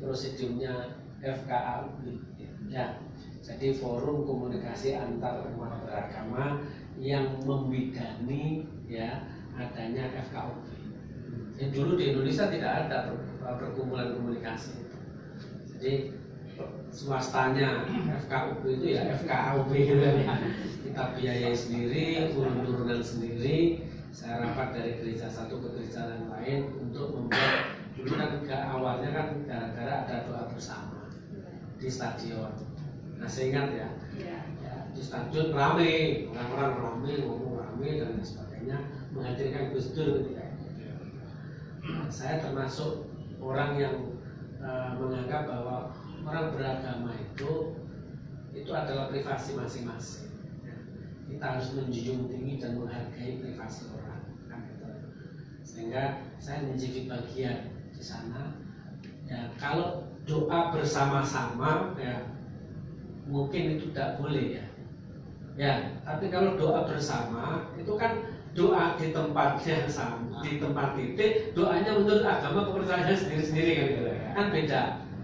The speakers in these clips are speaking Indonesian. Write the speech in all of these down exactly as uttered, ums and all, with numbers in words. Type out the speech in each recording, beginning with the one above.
prosedurnya F K A U B ya. Jadi forum komunikasi antar umat beragama yang membidani ya adanya F K A U B. Ya, dulu di Indonesia tidak ada perkumpulan komunikasi. Jadi swastanya F K A U B itu ya F K A U B gitu ya. Kita biayai sendiri, turun-turunan sendiri. Saya rapat dari gereja satu ke gereja yang lain untuk membuat, dulu kan ke awalnya kan gara-gara ada doa bersama di stadion. Nah saya ingat ya, ya di stadion rame, orang-orang rame, ngomong rame dan lain sebagainya, menghadirkan Gus Dur ketika itu. Nah, saya termasuk orang yang uh, menganggap bahwa orang beragama itu itu adalah privasi masing-masing. Kita harus menjunjung tinggi dan menghargai privasi orang, kan gitu. Sehingga saya menjadi bagian di sana. Ya, kalau doa bersama-sama, ya mungkin itu tidak boleh ya. Ya, tapi kalau doa bersama itu kan doa di tempatnya sama, di tempat titik, doanya menurut agama kepercayaannya sendiri-sendiri kan gitu. Kan beda.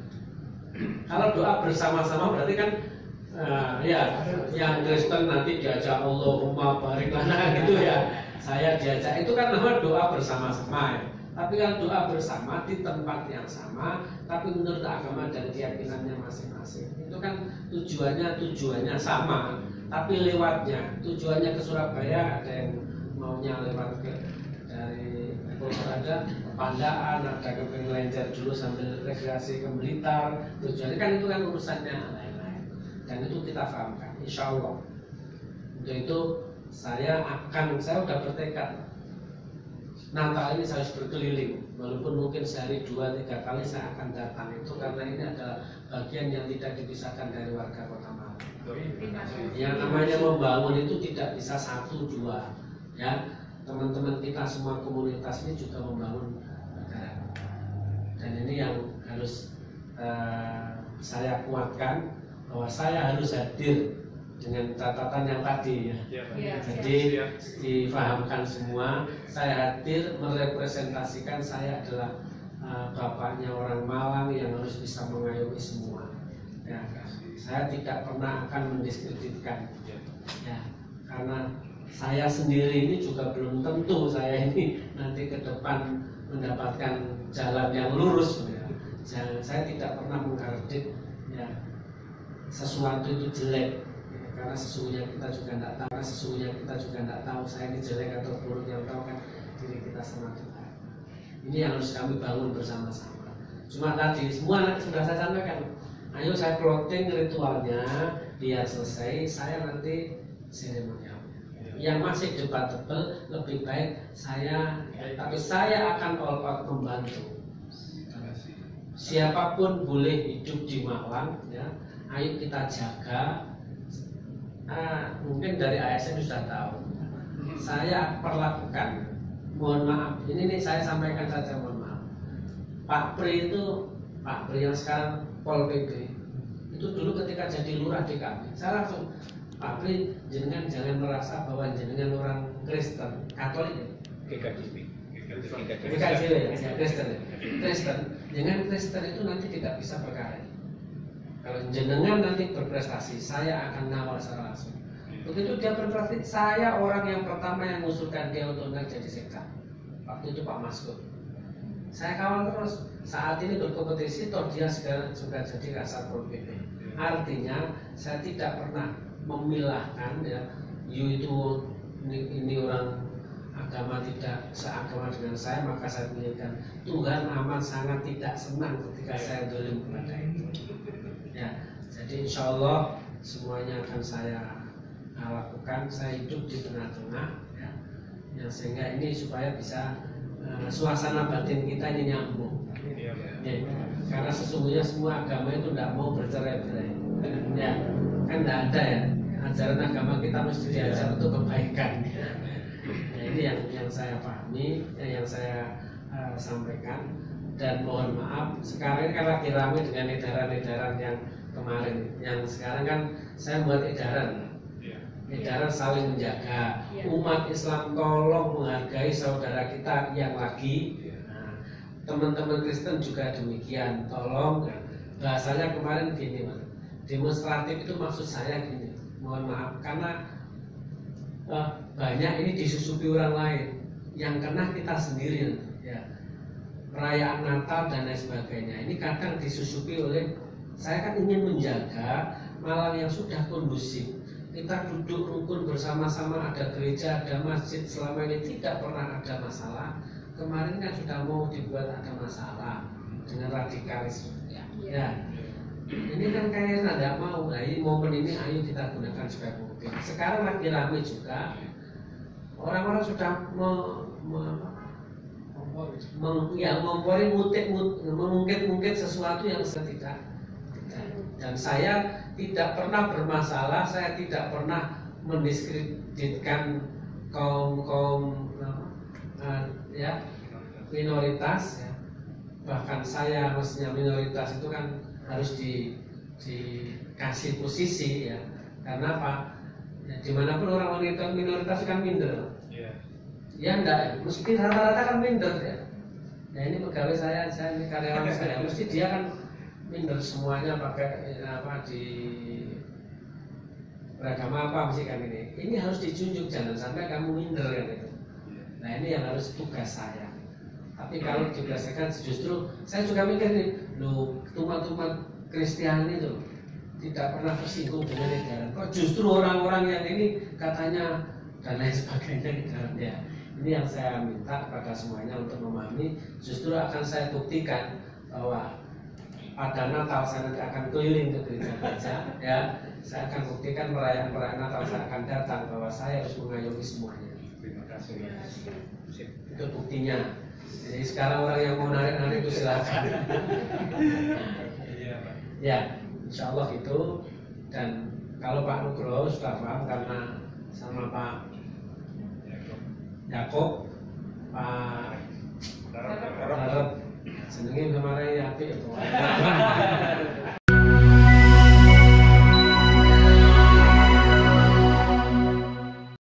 Kalau doa bersama-sama berarti kan Uh, ya, yang Kristen nanti diajak Allahumma barik lana gitu ya. Saya diajak itu kan nama doa bersama-sama ya. Tapi kalau doa bersama di tempat yang sama, tapi menurut agama dan keyakinannya masing-masing, itu kan tujuannya tujuannya sama, tapi lewatnya tujuannya ke Surabaya ada yang maunya lewat ke dari Bogor ada Pandaan, ada ke Pengelencer dulu sambil rekreasi ke Blitar. Tujuannya kan itu kan urusannya lain. Dan itu kita fahamkan, insya Allah. Untuk itu saya akan, saya sudah bertekad Natal ini saya harus berkeliling, walaupun mungkin sehari dua tiga kali saya akan datang itu karena ini adalah bagian yang tidak dipisahkan dari warga Kota Malang. Yang namanya membangun itu tidak bisa satu dua, ya. Teman-teman kita semua komunitas ini juga membangun negara, dan ini yang harus uh, saya kuatkan. Bahwa saya harus hadir dengan catatan yang tadi ya. Ya, jadi ya, difahamkan semua, saya hadir merepresentasikan saya adalah uh, bapaknya orang Malang yang harus bisa mengayomi semua. Ya, saya tidak pernah akan mendiskreditkan. Ya, karena saya sendiri ini juga belum tentu saya ini nanti ke depan mendapatkan jalan yang lurus. Ya. Saya tidak pernah mengkredit ya sesuatu itu jelek ya, karena sesungguhnya kita juga tidak tahu, karena sesungguhnya kita juga tidak tahu saya ini jelek atau buruk, yang tahu kan diri kita sama Tuhan. Ini yang harus kami bangun bersama-sama. Cuma tadi semua sudah saya sampaikan. Ayo saya plotting ritualnya, biar selesai, saya nanti seremonial. Yang masih debatable lebih baik saya, tapi saya akan all out membantu. Siapapun boleh hidup di Malang ya. Ayo kita jaga. Nah, mungkin dari A S N sudah tahu. Saya perlakukan. Mohon maaf. Ini nih saya sampaikan saja mohon maaf. Pak Pri itu, Pak Pri yang sekarang Pol P B, itu dulu ketika jadi lurah di kami, saya langsung, Pak Pri, jenengan jangan merasa bahwa jenengan orang Kristen, Katolik, G K J B, G K J B ya, Kristen, Kristen. Jangan Kristen itu nanti tidak bisa berkarya. Kalau jenengan nanti berprestasi, saya akan ngawal secara langsung. Begitu dia berprestasi, saya orang yang pertama yang mengusulkan dia untuk naik jadi sekda. Waktu itu Pak Maskur. Saya kawal terus. Saat ini berkompetisi, toh dia sekarang juga jadi Kasatpol P P. Artinya saya tidak pernah memilahkan ya, you itu ini, ini orang agama tidak seagama dengan saya, maka saya pilihkan. Tuhan amat sangat tidak senang ketika saya dolim kepada itu. Ya, jadi insya Allah semuanya akan saya lakukan. Saya hidup di tengah-tengah, ya, ya, sehingga ini supaya bisa uh, suasana batin kita ini nyambung. Ya, karena sesungguhnya semua agama itu tidak mau bercerai-berai. Ya, kan tidak ada ya. Ajaran agama kita mesti diajar untuk kebaikan. Ya, ini yang yang saya pahami, yang saya uh, sampaikan. Dan mohon maaf, sekarang ini kan lagi ramai dengan edaran-edaran yang kemarin. Yang sekarang kan saya buat edaran, edaran saling menjaga. Umat Islam tolong menghargai saudara kita yang lagi. Nah, teman-teman Kristen juga demikian. Tolong, ya, bahasanya kemarin gini Mas, demonstratif itu maksud saya gini, mohon maaf karena eh, banyak ini disusupi orang lain, yang kena kita sendiri ya. Perayaan Natal dan lain sebagainya ini kadang disusupi oleh, saya kan ingin menjaga malam yang sudah kondusif, kita duduk rukun bersama-sama, ada gereja, ada masjid, selama ini tidak pernah ada masalah. Kemarin kan sudah mau dibuat ada masalah dengan radikalisme ya, ya. Ini kan kayaknya tidak mau. Nah, ini momen ini ayo kita gunakan sebaik mungkin. Sekarang lagi ramai juga, orang-orang sudah me, me, meng, ya, ngompori mengungkit-ungkit sesuatu yang saya tidak. Dan saya tidak pernah bermasalah, saya tidak pernah mendiskreditkan kaum kaum uh, ya minoritas. Ya. Bahkan saya maksudnya minoritas itu kan harus di, dikasih posisi ya. Karena apa? Ya, dimanapun orang minoritas, minoritas kan minder. Yeah. Ya enggak, mesti rata-rata kan minder ya. Nah ini pegawai saya, saya ini karyawan saya, mesti dia kan minder semuanya pakai apa di beragama apa mesti kan ini. Ini harus dijunjung, jangan sampai kamu minder kan itu. Nah ini yang harus tugas saya. Tapi kalau diberdasarkan justru saya juga mikir nih, loh tumat-tumat Kristiani itu tidak pernah tersinggung dengan negara. Kok justru orang-orang yang ini katanya dan lain sebagainya di dalamnya. Ini yang saya minta kepada semuanya untuk memahami. Justru akan saya buktikan bahwa pada Natal saya nanti akan keliling ke gereja-gereja, ya. Saya akan buktikan perayaan-perayaan Natal saya akan datang bahwa saya harus mengayomi semuanya. Terima kasih. Itu buktinya. Jadi sekarang orang yang mau narik-narik itu silakan. Ya, insya Allah gitu. Dan kalau Pak Nugroho sudah paham karena sama Pak Yakob